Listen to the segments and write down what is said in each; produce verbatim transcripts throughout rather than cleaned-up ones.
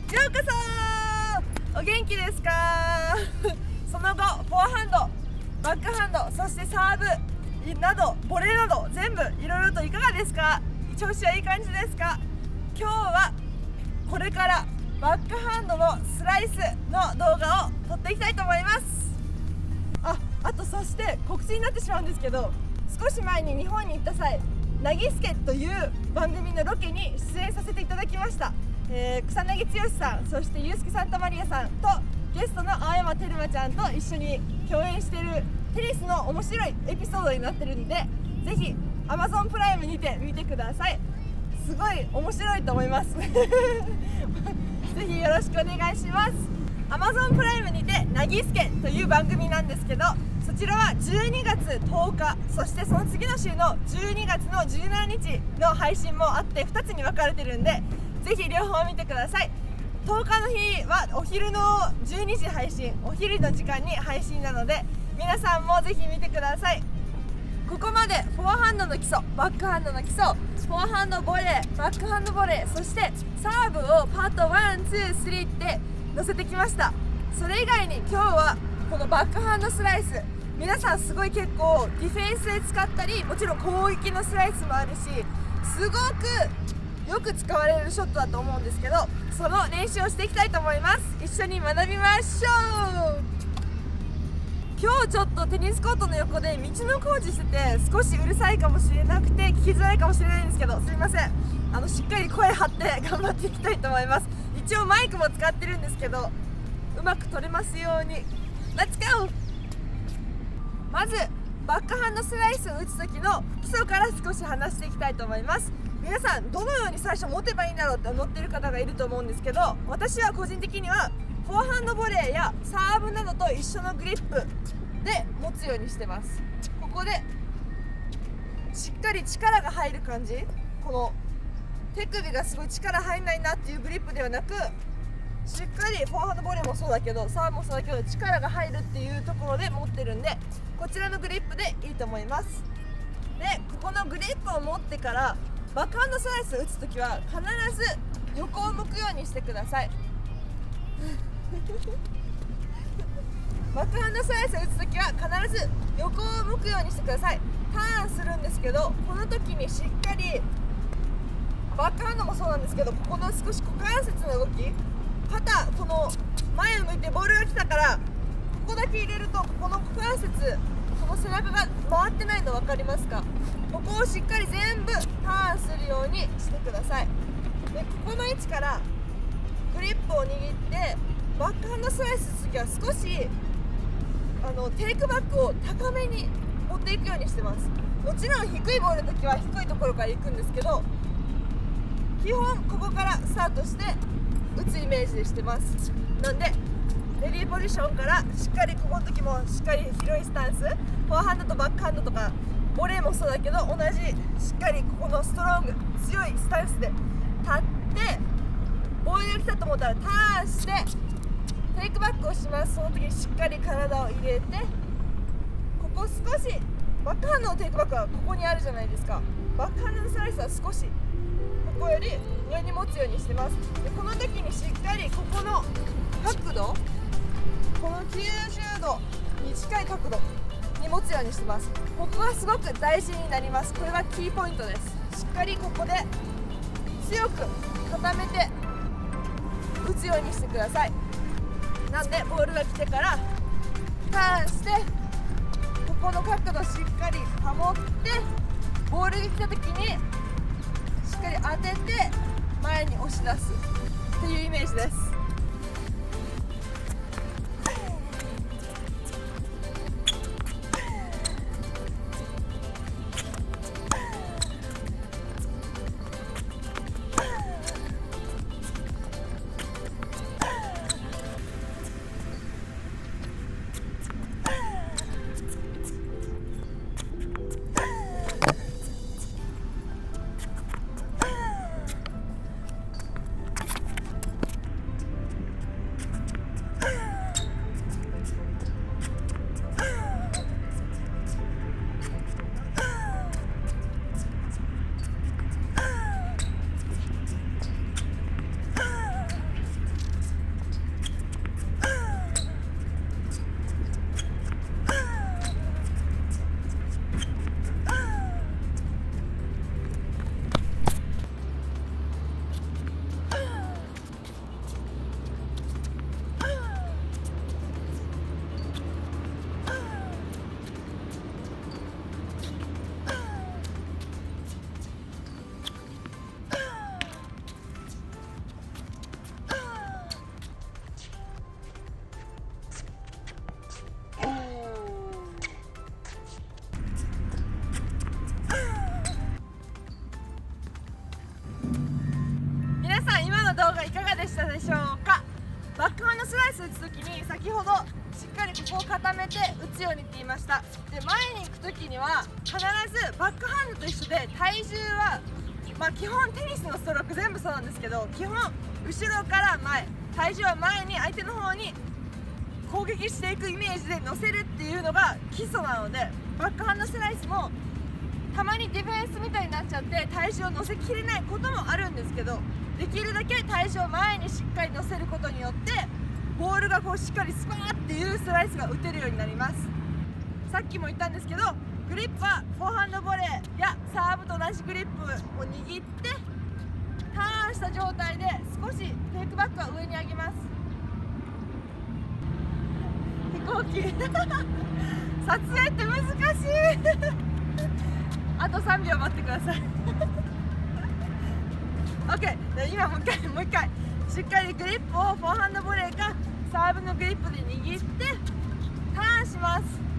ようこそ。お元気ですか？その後フォアハンド、バックハンド、そしてサーブなどボレーなど全部いろいろといかがですか？調子はいい感じですか？今日はこれからバックハンドのスライスの動画を撮っていきたいと思います。あ、あとそして告知になってしまうんですけど、少し前に日本に行った際、なぎすけという番組のロケに出演させていただきました。えー、草薙剛さん、そしてユースケ・サンタマリアさんとゲストの青山テルマちゃんと一緒に共演しているテニスの面白いエピソードになってるんで、ぜひ アマゾン プライムにて見てください。すごい面白いと思いますぜひよろしくお願いします。 アマゾン プライムにてなぎすけという番組なんですけど、そちらはじゅうにがつとおか、そしてその次の週のじゅうにがつのじゅうしちにちの配信もあってふたつに分かれてるんで、ぜひ両方見てください。とおかの日はお昼のじゅうにじ配信、お昼の時間に配信なので、皆さんもぜひ見てください。ここまでフォアハンドの基礎、バックハンドの基礎、フォアハンドボレー、バックハンドボレー、そしてサーブをパートワン、ツー、スリーって載せてきました。それ以外に今日はこのバックハンドスライス、皆さんすごい結構ディフェンスで使ったり、もちろん攻撃のスライスもあるし、すごくよく使われるショットだと思うんですけど、その練習をしていきたいと思います。一緒に学びましょう。今日ちょっとテニスコートの横で道の工事してて、少しうるさいかもしれなくて聞きづらいかもしれないんですけど、すいません。あのしっかり声張って頑張っていきたいと思います。一応マイクも使ってるんですけど、うまく撮れますように。レッツゴー。まずバックハンドスライスを打つ時の基礎から少し話していきたいと思います。皆さんどのように最初持てばいいんだろうって思ってる方がいると思うんですけど、私は個人的にはフォアハンドボレーやサーブなどと一緒のグリップで持つようにしてます。ここでしっかり力が入る感じ、この手首がすごい力入んないなっていうグリップではなく、しっかりフォアハンドボレーもそうだけどサーブもそうだけど力が入るっていうところで持ってるんで、こちらのグリップでいいと思います。で、ここのグリップを持ってからバックハンドスライスを打つときは必ず横を向くようにしてくださいバックハンドスライスを打つときは必ず横を向くようにしてください。ターンするんですけど、この時にしっかりバックハンドもそうなんですけど、ここの少し股関節の動き、肩、この前を向いてボールが来たからここだけ入れると、ここの股関節、この背中が回ってないの分かりますか？ここをしっかり全部ターンするようにしてください。で、ここの位置からグリップを握ってバックハンドスライスするときは少しあのテイクバックを高めに持っていくようにしてます。もちろん低いボールのときは低いところから行くんですけど、基本ここからスタートして打つイメージでしてます。なんでレディーポジションからしっかり、ここの時もしっかり広いスタンス、フォアハンドとバックハンドとかボレーもそうだけど、同じしっかりここのストロング強いスタンスで立って、ボールが来たと思ったらターンしてテイクバックをします。その時にしっかり体を入れて、ここ少しバックハンドのテイクバックはここにあるじゃないですか。バックハンドのスライスは少しここより上に持つようにしてます。で、この時にしっかりここの角度、このきゅうじゅうどに近い角度に持つようにしてます。ここがすごく大事になります。これはキーポイントです。しっかりここで強く固めて打つようにしてください。なんでボールが来てからターンして、ここの角度しっかり保って、ボールが来た時にしっかり当てて前に押し出すっていうイメージです。 先ほどしっかりここを固めて打つようにって言いました。で、前に行く時には必ずバックハンドと一緒で体重は、まあ、基本テニスのストローク全部そうなんですけど、基本後ろから前、体重は前に相手の方に攻撃していくイメージで乗せるっていうのが基礎なので、バックハンドスライスもたまにディフェンスみたいになっちゃって体重を乗せきれないこともあるんですけど、できるだけ体重を前にしっかり乗せることによってボールがこうしっかりスパーっていうスライスが打てるようになります。さっきも言ったんですけど、グリップはフォアハンドボレーやサーブと同じグリップを握ってターンした状態で少しテイクバックは上に上げます。飛行機撮影って難しいあとさんびょう待ってくださいOK、今もう一回もう一回しっかりグリップをフォアハンドボレーかサーブのグリップで握ってターンします。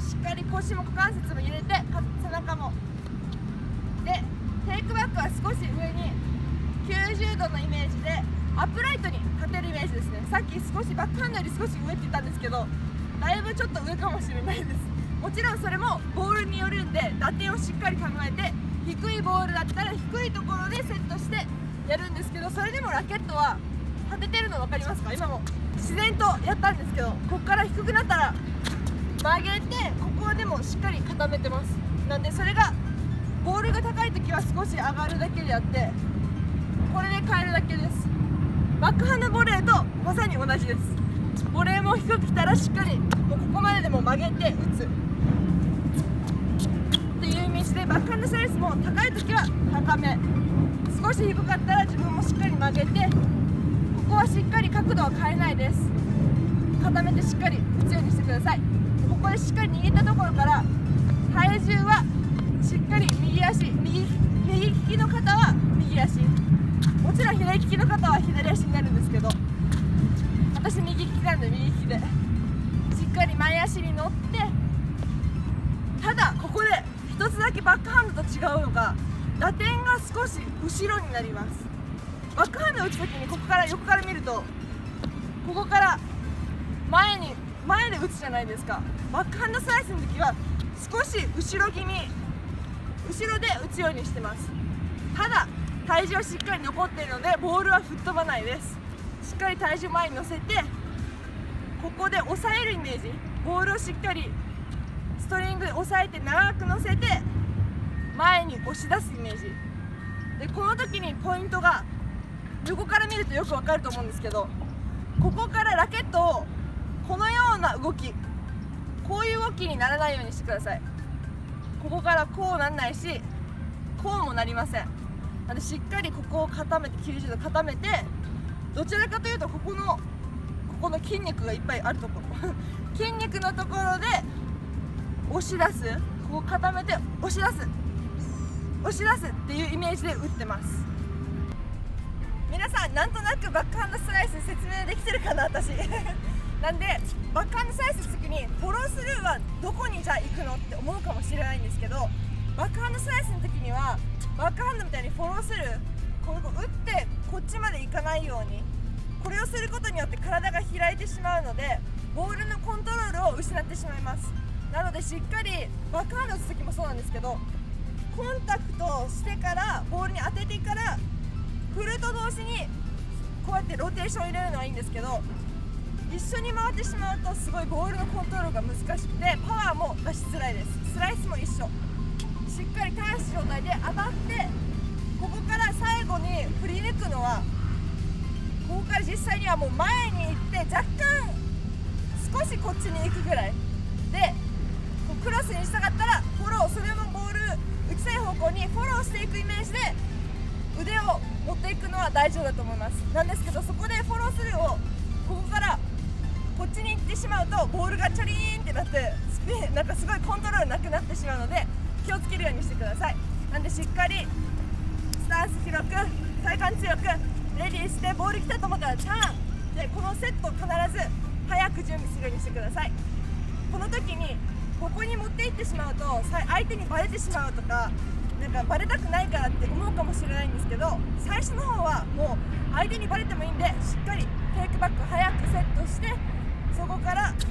しっかり腰も股関節も入れて背中もで、テイクバックは少し上にきゅうじゅうどのイメージでアップライトに立てるイメージですね。さっき少しバックハンドより少し上って言ったんですけど、だいぶちょっと上かもしれないです。もちろんそれもボールによるんで打点をしっかり考えて、低いボールだったら低いところでセットしてやるんですけど、それでもラケットは立ててるの分かりますか？今も自然とやったんですけど、ここから低くなったら曲げて、ここでもしっかり固めてます。なんでそれがボールが高い時は少し上がるだけであって、これで変えるだけです。バックハンドボレーとまさに同じです。ボレーも低く来たらしっかりもうここまででも曲げて打つっていうイメージで、バックハンドスライスも高い時は高め、少し低かったら自分もしっかり曲げて、ここはしっかり角度は変えないです。固めてしっかり打つようにしてください。ここでしっかり握ったところから体重はしっかり右足、右右利きの方は右足、もちろん左利きの方は左足になるんですけど、私右利きなんで右利きでしっかり前足に乗って、ただここで一つだけバックハンドと違うのが、打点が少し後ろになります。バックハンドを打つときにここから横から見ると、ここから前に前で打つじゃないですか。バックハンドスライスの時は少し後ろ気味、後ろで打つようにしてます。ただ体重はしっかり残っているのでボールは吹っ飛ばないです。しっかり体重前に乗せて、ここで押さえるイメージ、ボールをしっかりストリングで押さえて長く乗せて前に押し出すイメージで、この時にポイントが横から見るとよくわかると思うんですけど、ここからラケットをこのような動き、こういう動きにならないようにしてください。ここからこうなんないし、こうもなりません。なのでしっかりここを固めて、きゅうじゅうど固めて、どちらかというとここのここの筋肉がいっぱいあるところ筋肉のところで押し出す、ここ固めて押し出す押し出すっていうイメージで打ってます。皆さんなんとなくバックハンドスライス説明できてるかな、私なんでバックハンドスライスするときにフォロースルーはどこにじゃあ行くのって思うかもしれないんですけど、バックハンドスライスの時にはバックハンドみたいにフォロースルー、こう打ってこっちまで行かないように、これをすることによって体が開いてしまうのでボールのコントロールを失ってしまいます。なのでしっかりバックハンド打つ時もそうなんですけど、コンタクトしてからボールに当ててから振ると同時にこうやってローテーションを入れるのはいいんですけど、一緒に回ってしまうとすごいボールのコントロールが難しくてパワーも出しづらいです。スライスも一緒、しっかりターンした状態で当たって、ここから最後に振り抜くのは、ここから実際にはもう前に行って若干少しこっちに行くぐらいで、こうクロスにしたかったらフォロー、それもボール打ちたい方向にフォローしていくイメージで腕を持っていくのは大丈夫だと思います。なんですけど、そこでフォロースルーをここからこっちに行ってしまうとボールがチャリーンってなってスピン、なんかすごいコントロールなくなってしまうので気をつけるようにしてください。なんでしっかりスタンス広く、体幹強くレディーして、ボール来たと思ったらターンで、このセットを必ず早く準備するようにしてください。この時にここに持っていってしまうと相手にバレてしまうとか、なんかバレたくないからって思うかもしれないんですけど、最初の方はもう相手にバレてもいいんでしっかりテイクバック早くセットして、そこから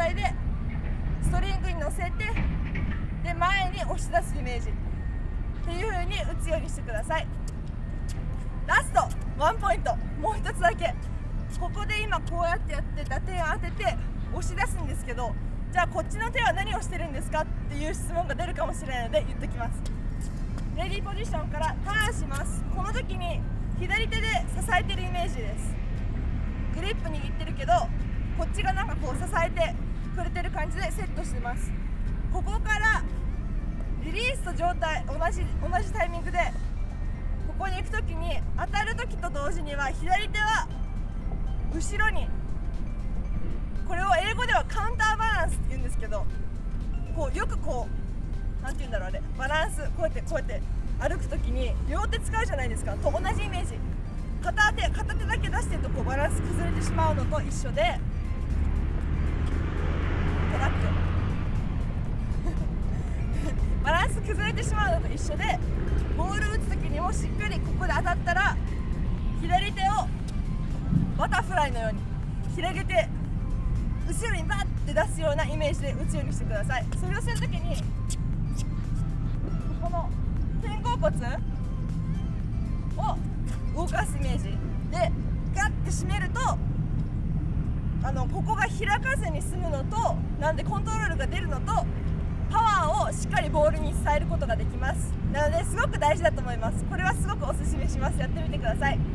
態でストリングに乗せて、で前に押し出すイメージっていう風に打つようにしてください。ラストワンポイント、もう一つだけ。ここで今こうやってやって打点を当てて押し出すんですけど、じゃあこっちの手は何をしてるんですかっていう質問が出るかもしれないので言ってきます。レディーポジションからターンします。この時に左手で支えてるイメージです。グリップ握ってるけどこっちがなんかこう支えてくれてる感じでセットしてます。ここからリリースと状態同じ同じタイミングでここに行く時に当たる時と同時には左手は後ろに、これを英語ではカウンターバランスって言うんですけど、こうよくこうなんて言うんだろうあれ、バランスこうやってこうやって歩く時に両手使うじゃないですか。と同じイメージ、片手片手だけ出してるとこうバランス崩れてしまうのと一緒で、トラックバランス崩れてしまうのと一緒で、ボール打つ時にもしっかりここで当たったら左手をバタフライのように広げて後ろにバッて出すようなイメージで打つようにしてください。それをするときにこの肩甲骨を動かすイメージでガッて締めると、あのここが開かずに済むのと、なんでコントロールが出るのと、パワーをしっかりボールに伝えることができます。なのですごく大事だと思います。これはすごくおすすめします。やってみてください。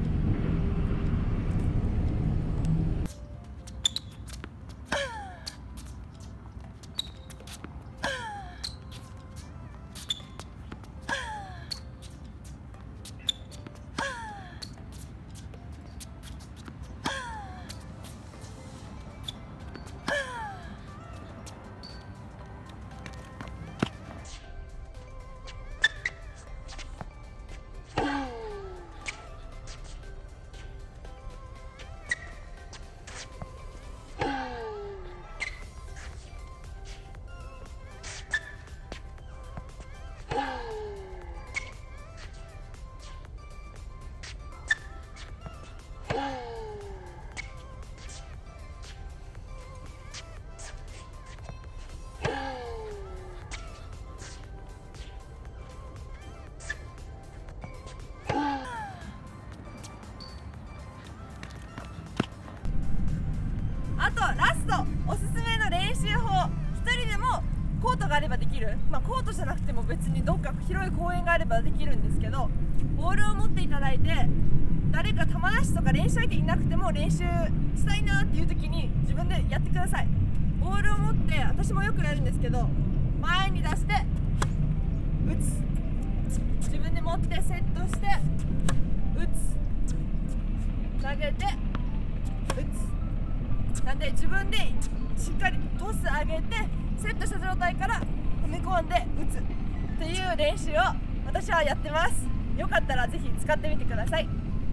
あとラストおすすめの練習法、ひとりでもコートがあればできる、まあ、コートじゃなくても別にどっか広い公園があればできるんですけど、ボールを持っていただいて、誰か球出しとか練習相手いなくても練習したいなっていう時に自分でやってください。ボールを持って、私もよくやるんですけど、前に出して打つ、自分で持ってセットして打つ、投げて打つ、なんで自分でしっかりトス上げてセットした状態から踏み込んで打つっていう練習を私はやってます。よかったらぜひ使ってみてください。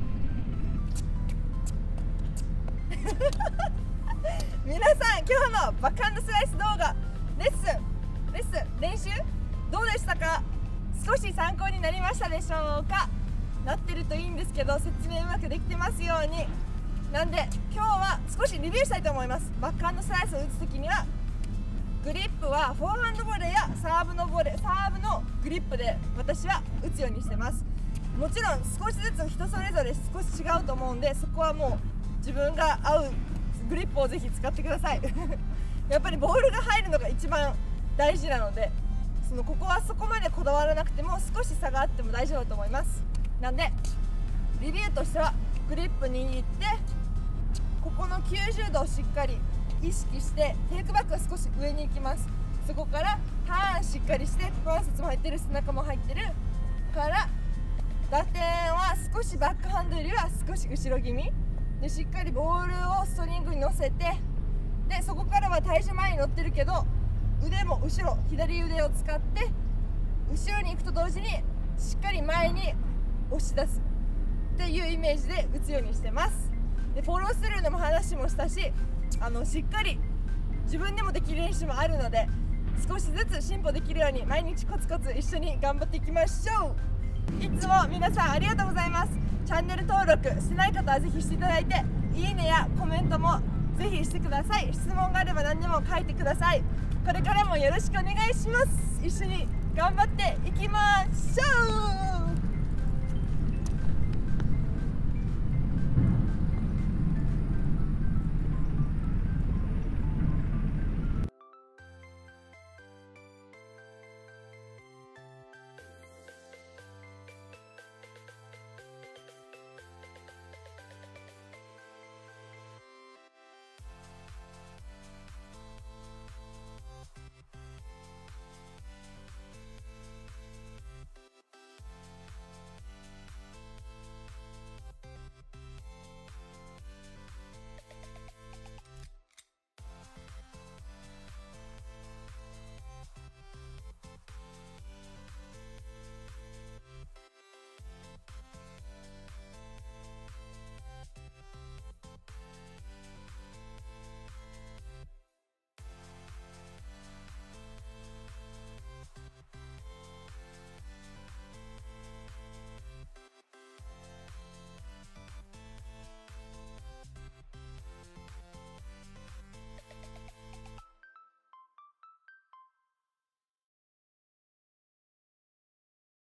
皆さん、今日のバックハンドスライス動画レッスンレッスン練習どうでしたか？少し参考になりましたでしょうか？なってるといいんですけど、説明うまくできてますように。なんで今日は少しリビューしたいと思います。バックハンドスライスを打つときにはグリップはフォアハンドボレーやサーブのボレーサーブのグリップで私は打つようにしてます。もちろん少しずつ人それぞれ少し違うと思うんで、そこはもう自分が合うグリップをぜひ使ってください。やっぱりボールが入るのが一番大事なので、そのここはそこまでこだわらなくても少し差があっても大丈夫だと思います。なんでリビューとしてはグリップ握って、ここのきゅうじゅうどをしっかり意識してテイクバックが少し上に行きます。そこからターンしっかりして、股関節も入ってる、背中も入ってるから打点は少しバックハンドよりは少し後ろ気味で、しっかりボールをストリングに乗せて、でそこからは体重前に乗ってるけど腕も後ろ、左腕を使って後ろに行くと同時にしっかり前に押し出すっていうイメージで打つようにしてます。でフォロースルーのも話もしたし、あのしっかり自分でもできる練習もあるので、少しずつ進歩できるように毎日コツコツ一緒に頑張っていきましょう。いつも皆さんありがとうございます。チャンネル登録してない方はぜひしていただいて、いいねやコメントもぜひしてください。質問があれば何でも書いてください。これからもよろしくお願いします。一緒に頑張っていきましょう。